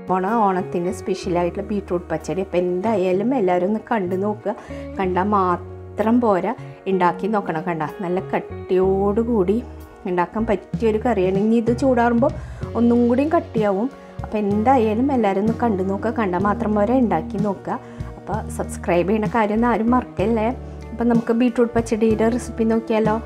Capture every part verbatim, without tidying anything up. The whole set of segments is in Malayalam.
ഓണ ഓണത്തിന് സ്പെഷ്യലായിട്ടുള്ള ബീട്രൂട്ട് പച്ചടി. അപ്പോൾ എന്തായാലും എല്ലാവരും ഒന്ന് കണ്ടു നോക്കുക. കണ്ടാൽ മാത്രം പോരാ, ഉണ്ടാക്കി നോക്കണം. കണ്ട നല്ല കട്ടിയോടുകൂടി ഉണ്ടാക്കാൻ പറ്റിയൊരു കറിയാണ്. ഇനി ഇത് ചൂടാറുമ്പോൾ ഒന്നും കൂടിയും കട്ടിയാവും. അപ്പോൾ എന്തായാലും എല്ലാവരും ഒന്ന് കണ്ടു നോക്കുക. കണ്ടാൽ മാത്രം പോരാ, ഉണ്ടാക്കി നോക്കുക. അപ്പോൾ സബ്സ്ക്രൈബ് ചെയ്യുന്ന കാര്യം ഒന്നും ആരും മറക്കല്ലേ. അപ്പോൾ നമുക്ക് ബീട്രൂട്ട് പച്ചടിയുടെ റെസിപ്പി നോക്കിയാലോ.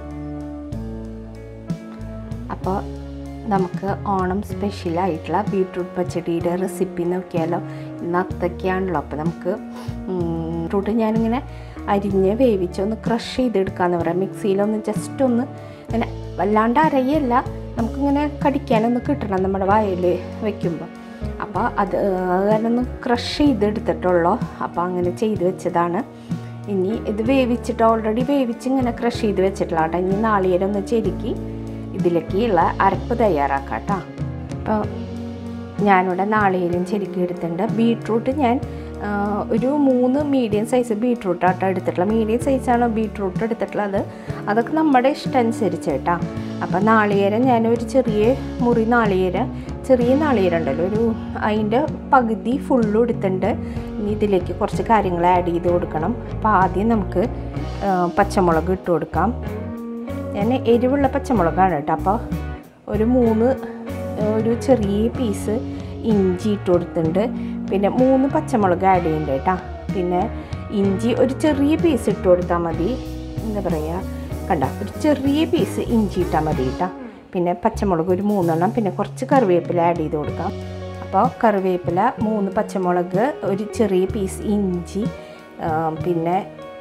അപ്പോൾ നമുക്ക് ഓണം സ്പെഷ്യലായിട്ടുള്ള ബീട്രൂട്ട് പച്ചടിയുടെ റെസിപ്പി നോക്കിയാലോ. ഇന്ന് അത്തൊക്കെയാണല്ലോ. അപ്പോൾ നമുക്ക് ബീട്രൂട്ട് ഞാനിങ്ങനെ അരിഞ്ഞ് വേവിച്ചൊന്ന് ക്രഷ് ചെയ്തെടുക്കാമെന്ന് പറയാം. മിക്സിയിലൊന്ന് ജസ്റ്റ് ഒന്ന് ഇങ്ങനെ വല്ലാണ്ട് അരയല്ല, നമുക്കിങ്ങനെ കടിക്കാനൊന്ന് കിട്ടണം നമ്മുടെ വായിൽ വയ്ക്കുമ്പോൾ. അപ്പോൾ അത് അതിനൊന്ന് ക്രഷ് ചെയ്തെടുത്തിട്ടുള്ളൂ. അപ്പോൾ അങ്ങനെ ചെയ്ത് വെച്ചതാണ്. ഇനി ഇത് വേവിച്ചിട്ട് ഓൾറെഡി വേവിച്ച് ഇങ്ങനെ ക്രഷ് ചെയ്ത് വെച്ചിട്ടുള്ള കേട്ടോ. ഇനി നാളികേരം ഒന്ന് ചെരുക്കി ഇതിലേക്കുള്ള അരപ്പ് തയ്യാറാക്കാം കേട്ടോ. അപ്പോൾ ഞാനിവിടെ നാളികേരം ചെരുക്കി എടുത്തിട്ടുണ്ട്. ബീട്രൂട്ട് ഞാൻ ഒരു മൂന്ന് മീഡിയം സൈസ് ബീട്രൂട്ടാട്ടോ എടുത്തിട്ടുള്ളത്. മീഡിയം സൈസാണ് ബീട്രൂട്ട് എടുത്തിട്ടുള്ളത്. അതൊക്കെ നമ്മുടെ ഇഷ്ടം അനുസരിച്ച് കേട്ടോ. അപ്പോൾ നാളികേരം ഞാനൊരു ചെറിയ മുറി നാളികേരം, ചെറിയ നാളികേരം ഉണ്ടല്ലോ, ഒരു അതിൻ്റെ പകുതി ഫുള്ളും എടുത്തിട്ടുണ്ട്. ഇനി ഇതിലേക്ക് കുറച്ച് കാര്യങ്ങൾ ആഡ് ചെയ്ത് കൊടുക്കണം. അപ്പോൾ ആദ്യം നമുക്ക് പച്ചമുളക് ഇട്ട് കൊടുക്കാം. ഞാൻ എരിവുള്ള പച്ചമുളകാണ് കേട്ടോ. അപ്പോൾ ഒരു മൂന്ന് ഒരു ചെറിയ പീസ് ഇഞ്ചി ഇട്ട് കൊടുത്തിട്ടുണ്ട്. പിന്നെ മൂന്ന് പച്ചമുളക് ആഡ് ചെയ്യുന്നുണ്ട് കേട്ടോ. പിന്നെ ഇഞ്ചി ഒരു ചെറിയ പീസ് ഇട്ട് കൊടുത്താൽ മതി. എന്താ പറയുക, കണ്ട ഒരു ചെറിയ പീസ് ഇഞ്ചി ഇട്ടാൽ മതി കേട്ടോ. പിന്നെ പച്ചമുളക് ഒരു മൂന്നെണ്ണം, പിന്നെ കുറച്ച് കറിവേപ്പില ആഡ് ചെയ്ത് കൊടുക്കാം. അപ്പോൾ കറിവേപ്പില, മൂന്ന് പച്ചമുളക്, ഒരു ചെറിയ പീസ് ഇഞ്ചി, പിന്നെ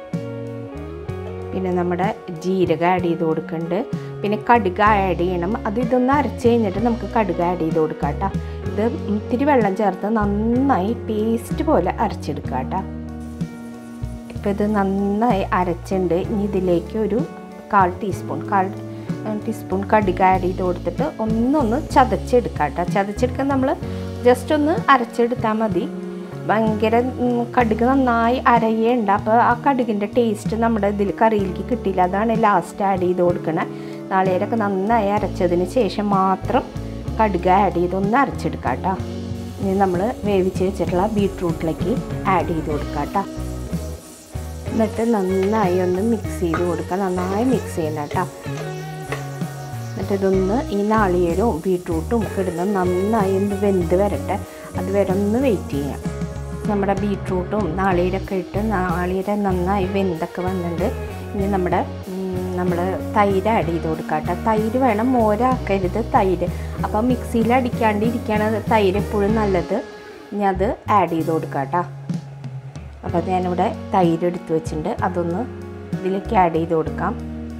പിന്നെ നമ്മുടെ ജീരകം ആഡ് ചെയ്ത് കൊടുക്കുന്നുണ്ട്. പിന്നെ കടുക് ആഡ് ചെയ്യണം. അത് ഇതൊന്ന് അരച്ച് കഴിഞ്ഞിട്ട് നമുക്ക് കടുക് ആഡ് ചെയ്ത് കൊടുക്കാം കേട്ടോ. ഇത് ഇത്തിരി വെള്ളം ചേർത്ത് നന്നായി പേസ്റ്റ് പോലെ അരച്ചെടുക്കുക കേട്ടോ. ഇപ്പോൾ ഇത് നന്നായി അരച്ചിട്ടുണ്ട്. ഇനി ഇതിലേക്ക് ഒരു കാൽ ടീസ്പൂൺ കാൽ ടീസ്പൂൺ കടുക് ആഡ് ചെയ്ത് കൊടുത്തിട്ട് ഒന്നൊന്ന് ചതച്ചെടുക്കുക കേട്ടോ. ചതച്ചെടുക്കാൻ നമ്മൾ ജസ്റ്റ് ഒന്ന് അരച്ചെടുത്താൽ മതി. ഭയങ്കര കടുക് നന്നായി അരയേണ്ട. അപ്പോൾ ആ കടുകിൻ്റെ ടേസ്റ്റ് നമ്മുടെ ഇതിൽ കറിയിലേക്ക് കിട്ടില്ല. അതാണ് ലാസ്റ്റ് ആഡ് ചെയ്ത് കൊടുക്കണേ. നാളികേരമൊക്കെ നന്നായി അരച്ചതിന് ശേഷം മാത്രം കടുക് ആഡ് ചെയ്ത് ഒന്ന് അരച്ചെടുക്കാം കേട്ടോ. ഇനി നമ്മൾ വേവിച്ച് വെച്ചിട്ടുള്ള ബീട്രൂട്ടിലേക്ക് ആഡ് ചെയ്ത് കൊടുക്കാം കേട്ടോ. എന്നിട്ട് നന്നായി ഒന്ന് മിക്സ് ചെയ്ത് കൊടുക്കാം. നന്നായി മിക്സ് ചെയ്യണം കേട്ടോ. എന്നിട്ട് ഇതൊന്ന് ഈ നാളികേരവും ബീട്രൂട്ടും കിടന്ന് നന്നായി ഒന്ന് വെന്ത് വരട്ടെ. അതുവരെ ഒന്ന് വെയിറ്റ് ചെയ്യാം. നമ്മുടെ ബീട്രൂട്ടും നാളികേരമൊക്കെ ഇട്ട് നാളികേരം നന്നായി വെന്തൊക്കെ വന്നിട്ടുണ്ട്. ഇനി നമ്മുടെ നമ്മൾ തൈര് ആഡ് ചെയ്ത് കൊടുക്കാം കേട്ടോ. തൈര് വേണം, മോരാക്കരുത് തൈര്. അപ്പോൾ മിക്സിയിൽ അടിക്കാണ്ട് ഇരിക്കുകയാണ് തൈര് എപ്പോഴും നല്ലത്. ഇനി അത് ആഡ് ചെയ്ത് കൊടുക്കാം കേട്ടോ. അപ്പോൾ ഞാനിവിടെ തൈര് എടുത്ത് വെച്ചിട്ടുണ്ട്. അതൊന്ന് ഇതിലേക്ക് ആഡ് ചെയ്ത് കൊടുക്കാം.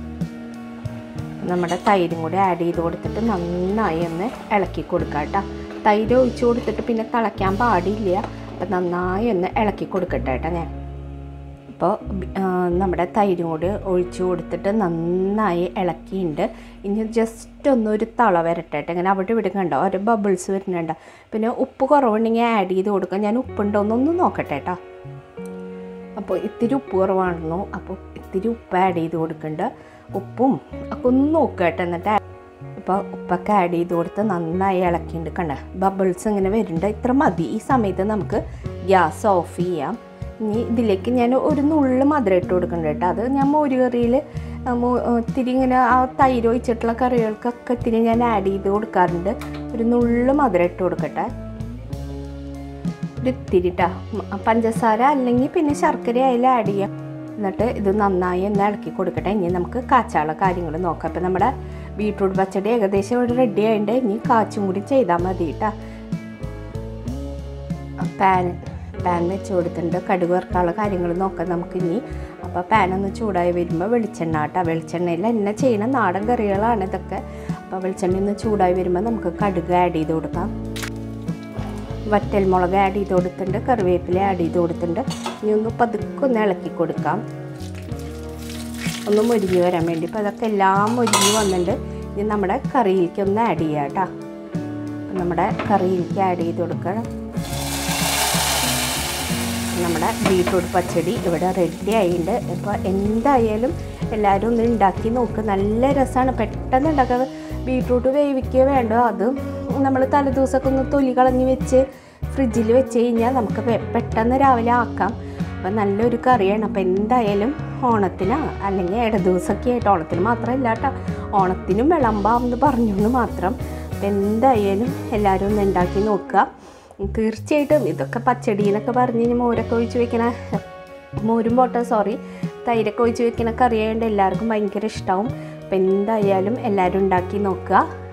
നമ്മുടെ തൈരും കൂടി ആഡ് ചെയ്ത് കൊടുത്തിട്ട് നന്നായി ഒന്ന് ഇളക്കി കൊടുക്കാം കേട്ടോ. തൈര് ഒഴിച്ച് കൊടുത്തിട്ട് പിന്നെ തിളയ്ക്കാൻ പാടില്ല. അപ്പോൾ നന്നായി ഒന്ന് ഇളക്കി കൊടുക്കട്ടെ കേട്ടോ ഞാൻ. അപ്പോൾ നമ്മുടെ തൈരും കൂടി ഒഴിച്ച് കൊടുത്തിട്ട് നന്നായി ഇളക്കിയിട്ടുണ്ട്. ഇനി ജസ്റ്റ് ഒന്നൊരു തള വരട്ടെ. ഇങ്ങനെ അവിടെ ഇവിടെ കണ്ടോ ഒരു ബബിൾസ് വരുന്നുണ്ട്. പിന്നെ ഉപ്പ് കുറവുണ്ടെങ്കിൽ ആഡ് ചെയ്ത് കൊടുക്കാം. ഞാൻ ഉപ്പുണ്ടോയെന്നൊന്ന് നോക്കട്ടെ കേട്ടോ. അപ്പോൾ ഇത്തിരി ഉപ്പ് കുറവാണെന്നു. അപ്പോൾ ഇത്തിരി ഉപ്പ് ആഡ് ചെയ്ത് കൊടുക്കുന്നുണ്ട്. ഉപ്പും ഒക്കെ ഒന്ന് നോക്കുക കേട്ടോ. എന്നിട്ട് ഇപ്പോൾ ഉപ്പൊക്കെ ആഡ് ചെയ്ത് കൊടുത്ത് നന്നായി ഇളക്കിയിട്ടുണ്ട്. കണ്ട ബബിൾസ് ഇങ്ങനെ വരുന്നുണ്ട്. ഇത്ര മതി. ഈ സമയത്ത് നമുക്ക് ഗ്യാസ് ഓഫ് ചെയ്യാം. ഇനി ഇതിലേക്ക് ഞാൻ ഒരു നുള്ള് മധുരം ഇട്ട് കൊടുക്കുന്നുണ്ട് കേട്ടോ. അത് ഞാൻ മോര് കറിയിൽ ഇത്തിരി ഇങ്ങനെ ആ തൈര് ഒഴിച്ചിട്ടുള്ള കറികൾക്കൊക്കെ ഇത്തിരി ഞാൻ ആഡ് ചെയ്ത് കൊടുക്കാറുണ്ട്. ഒരു നുള്ള് മധുരം ഇട്ട് കൊടുക്കട്ടെ. ഒരു ഇത്തിരി ട്ടാ. പഞ്ചസാര അല്ലെങ്കിൽ പിന്നെ ശർക്കര ആയാലും ആഡ് ചെയ്യാം. എന്നിട്ട് ഇത് നന്നായി ഒന്ന് ഇളക്കി കൊടുക്കട്ടെ. ഇനി നമുക്ക് കാച്ചാനുള്ള കാര്യങ്ങൾ നോക്കാം. അപ്പോൾ നമ്മുടെ ബീട്രൂട്ട് പച്ചടി ഏകദേശം ഇവിടെ റെഡി ആയിട്ട് ഇനി കാച്ചും കൂടി ചെയ്താൽ മതി കേട്ടോ. പാൻ പാൻ വെച്ച് കൊടുത്തിട്ടുണ്ട്. കടുക് വറുക്കാനുള്ള കാര്യങ്ങൾ നോക്കാം നമുക്കിനി. അപ്പോൾ പാനൊന്ന് ചൂടായി വരുമ്പോൾ വെളിച്ചെണ്ണ കേട്ടോ. വെളിച്ചെണ്ണയിൽ എന്നെ ചെയ്യുന്ന നാടൻ കറികളാണ് ഇതൊക്കെ. അപ്പോൾ വെളിച്ചെണ്ണ ഒന്ന് ചൂടായി വരുമ്പോൾ നമുക്ക് കടുക് ആഡ് ചെയ്ത് കൊടുക്കാം. വറ്റൽ മുളക് ആഡ് ചെയ്ത് കൊടുത്തിട്ടുണ്ട്. കറിവേപ്പില ആഡ് ചെയ്ത് കൊടുത്തിട്ടുണ്ട്. ഇനി ഒന്ന് പതുക്കെ ഒന്ന് ഇളക്കി കൊടുക്കാം. ഒന്ന് മുരിഞ്ഞ് വരാൻ വേണ്ടി. അപ്പോൾ അതൊക്കെ എല്ലാം മുരിഞ്ഞ് വന്നിട്ടുണ്ട്. ഇനി നമ്മുടെ കറിയിലേക്ക് ഒന്ന് ആഡ് ചെയ്യാം കേട്ടോ. നമ്മുടെ കറിയിലേക്ക് ആഡ് ചെയ്ത് കൊടുക്കണം. നമ്മുടെ ബീട്രൂട്ട് പച്ചടി ഇവിടെ റെഡി ആയിട്ടുണ്ട്. ഇപ്പോൾ എന്തായാലും എല്ലാവരും ഒന്ന് ഉണ്ടാക്കി നോക്ക്. നല്ല രസമാണ്. പെട്ടെന്ന് ഉണ്ടാക്കുക. ബീട്രൂട്ട് വേവിക്കുക വേണ്ട. അത് നമ്മൾ തലേദിവസമൊക്കെ ഒന്ന് തൊലി കളഞ്ഞ് വെച്ച് ഫ്രിഡ്ജിൽ വെച്ച് കഴിഞ്ഞാൽ നമുക്ക് പെട്ടെന്ന് രാവിലെ ആക്കാം. അപ്പം നല്ലൊരു കറിയാണ്. അപ്പോൾ എന്തായാലും ഓണത്തിന് അല്ലെങ്കിൽ ഇട ദിവസമൊക്കെ ആയിട്ട്, ഓണത്തിന് മാത്രമല്ല കേട്ടോ, ഓണത്തിനും വിളമ്പാമെന്ന് പറഞ്ഞുകൊണ്ട് മാത്രം. അപ്പം എന്തായാലും എല്ലാവരും ഒന്ന് ഉണ്ടാക്കി നോക്കുക. തീർച്ചയായിട്ടും ഇതൊക്കെ പച്ചടി എന്നൊക്കെ പറഞ്ഞ് കഴിഞ്ഞാൽ മോരൊക്കെ ഒഴിച്ച് വെക്കണ, മോരും പോട്ടെ സോറി തൈരൊക്കെ ഒഴിച്ച് വെക്കണ കറിയായതുകൊണ്ട് എല്ലാവർക്കും ഭയങ്കര ഇഷ്ടമാവും. അപ്പം എന്തായാലും എല്ലാവരും ഉണ്ടാക്കി നോക്കുക.